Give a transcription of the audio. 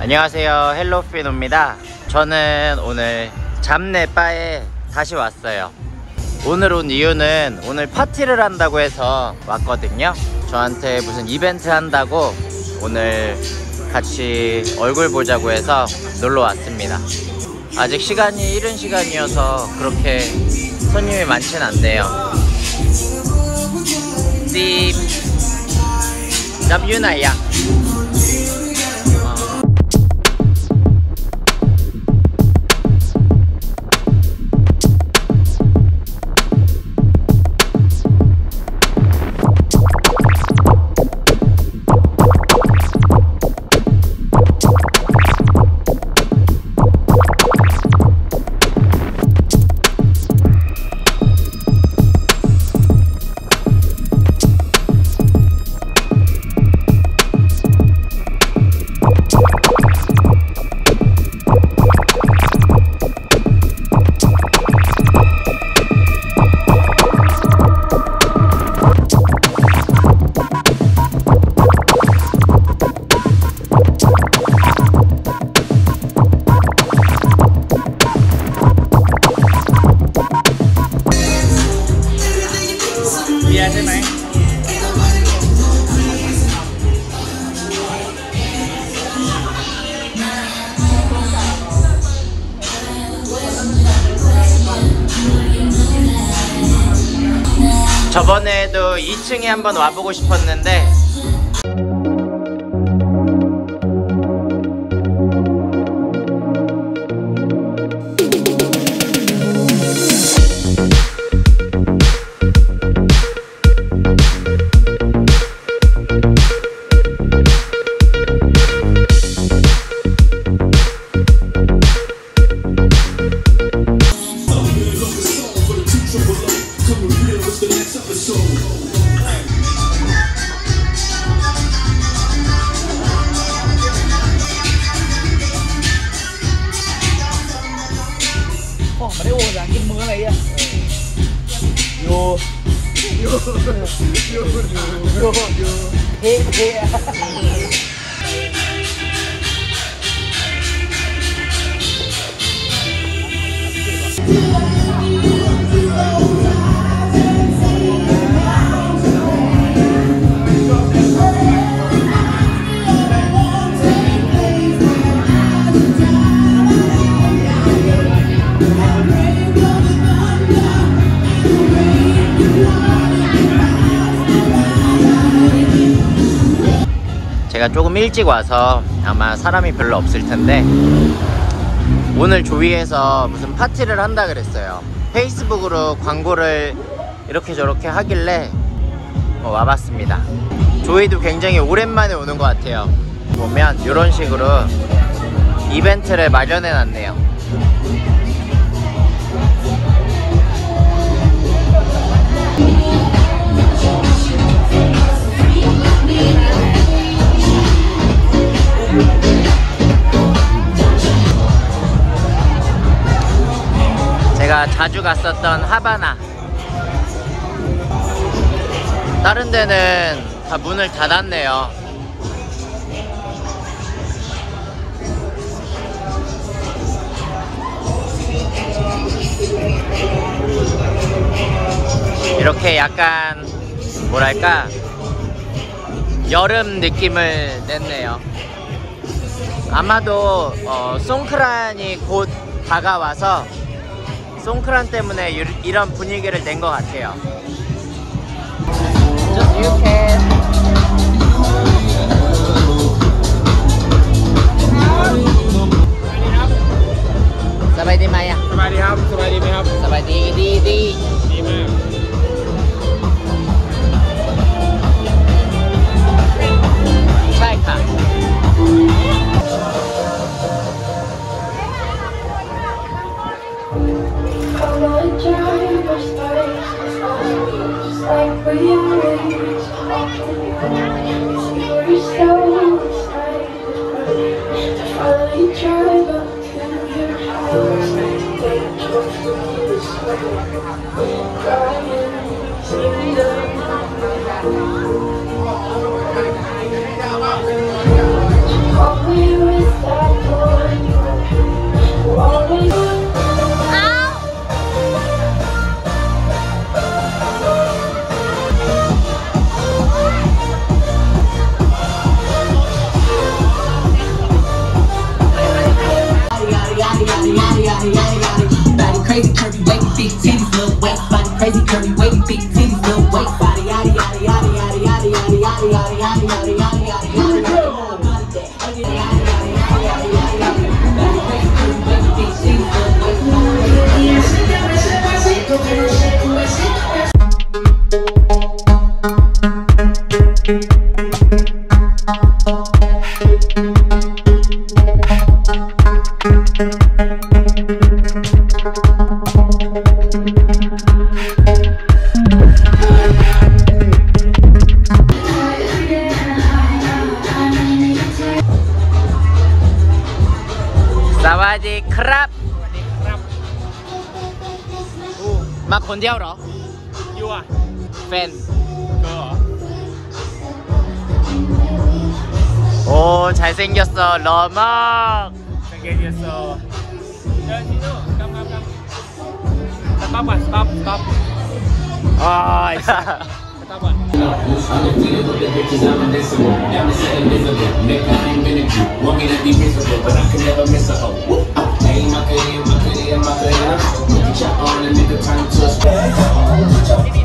안녕하세요, 헬로피노입니다. 저는 오늘 잡내바에 다시 왔어요. 오늘 온 이유는 오늘 파티를 한다고 해서 왔거든요. 저한테 무슨 이벤트 한다고 오늘 같이 얼굴 보자고 해서 놀러 왔습니다. 아직 시간이 이른 시간이어서 그렇게 손님이 많진 않네요. Team gặp dưới này à? 저번에도 2층에 한번 와보고 싶었는데 mà để uống ra cái mưa này á vô thế 제가 조금 일찍 와서 아마 사람이 별로 없을 텐데 오늘 조이에서 무슨 파티를 한다 그랬어요. 페이스북으로 광고를 이렇게 저렇게 하길래 와봤습니다. 조이도 굉장히 오랜만에 오는 것 같아요. 보면 이런 식으로 이벤트를 마련해 놨네요. 제가 자주 갔었던 하바나, 다른 데는 다 문을 닫았네요. 이렇게 약간 뭐랄까 여름 느낌을 냈네요. 아마도 송크란이 곧 다가와서 송크란 때문에 이런 분위기를 낸 것 같아요. Just you can. Sabay di Maya. Sabay diครับสบายดีไหมครับ Sabay di ดีมากใช่ค่ะ All we with ครับสวัสดีครับมาคนเดียวเหรอยูอ่ะแฟนเกอเหรอโอ้잘생겼어หล่อมากสังเกตเยสโซเดินที่นู่นกำสต็อปก่อนสต็อปอ้ายสต็อปก่อน Undefeated with the bitches, I'm invincible. Diamonds are invisible. Nigga, I ain't been a Jew. Want me to be miserable, but I can never miss a hoe. Hey, my career. Put the chop on a nigga, turn to a spell.